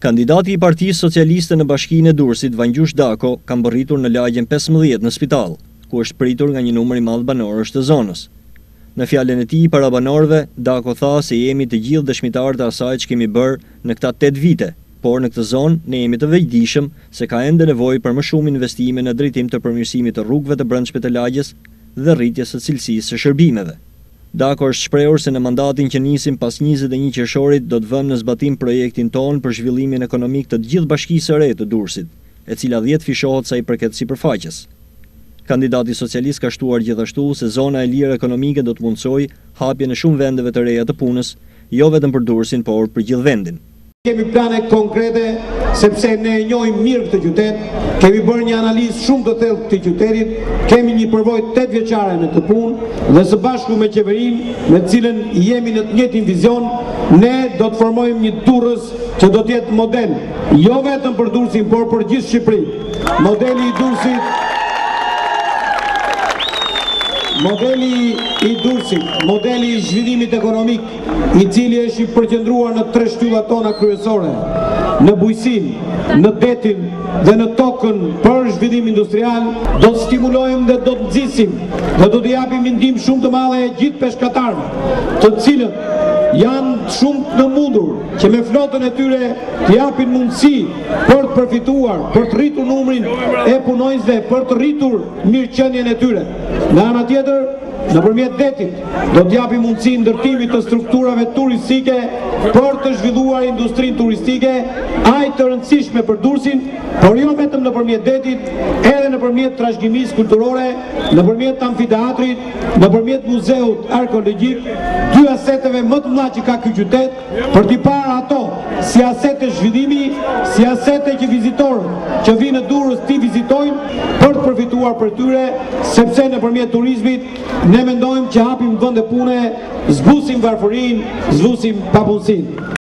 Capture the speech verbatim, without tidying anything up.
Kandidati i Partisë Socialiste në Bashkinë e Durrësit, Vangjush Dako, ka mbërritur në lagjen pesëmbëdhjetë në spital, ku është pritur nga një numër i madh banorësh të zonës. Në fjalën e tij para banorëve, Dako tha se jemi të gjithë dëshmitarë të asaj që kemi bërë në këta tetë vite, por në këtë zonë ne jemi të vetëdijshëm se ka ende nevojë për më shumë investime në drejtim të përmirësimit të rrugëve të brendshme të lagjes dhe rritjes së cilësisë së shërbimeve. Dako është shprehur se në mandatin që nisim pas njëzet e një qershorit do të vëmë në zbatim projektin tonë për zhvillimin ekonomik të gjithë bashkisë së re të Durrësit, e cila dhjetë fishohet sa i përket sipërfaqes. Kandidati socialist ka shtuar gjithashtu se zona e lirë ekonomike do të mundsojë hapje në shumë vendeve të reja të punës, jo vetëm për Durrësin, por për gjithë vendin. Kemi plane konkrete, sepse ne e njohim mirë këtë qytet, kemi bërë një analizë shumë të thellë të qytetit, kemi një përvojë tetë vjeçare në këtë punë dhe së bashku me qeverinë, me të cilën jemi në të njëjtin vizion, ne do të formojmë një Durrës që do të jetë model, jo vetëm për Durrësin, por për gjithë Shqipërinë. Modeli i Durrësit Modeli i Durrësit, modeli i zhvillimit ekonomik, i cili është i përqendruar në tre shtyllat tona kryesore, në bujqësinë, në detin dhe në tokën për zhvillim industrial, do të stimulojmë dhe do të nxisim dhe do të japim ndihmë shumë të madhe gjithë peshkatarëve, të cilët janë shumë të mundur që me flotën e tyre të japin mundësi për të përfituar, për të rritur numrin e punonjësve, për të rritur mirëqenien e tyre. Nga ana tjetër, nëpërmjet detit do të japim mundësi ndërtimit të strukturave turistike për të zhvilluar industrinë turistike, aq të rëndësishme për Durrësin, por jo vetëm nëpërmjet detit, edhe nëpërmjet trashëgimisë kulturore, nëpërmjet amfiteatrit, nëpërmjet muzeut arkeologjik, dy aseteve më të mëdha që ka ky qytet, për t'i parë ato si asete zhvillimi, si asete që vizitorët që vinë në Durrës ti vizitojnë për të përfituar për tyre, sepse nëpërmjet turizmit ne mendojmë që hapim vende pune, zbusim varfërinë, zbusim papunësinë.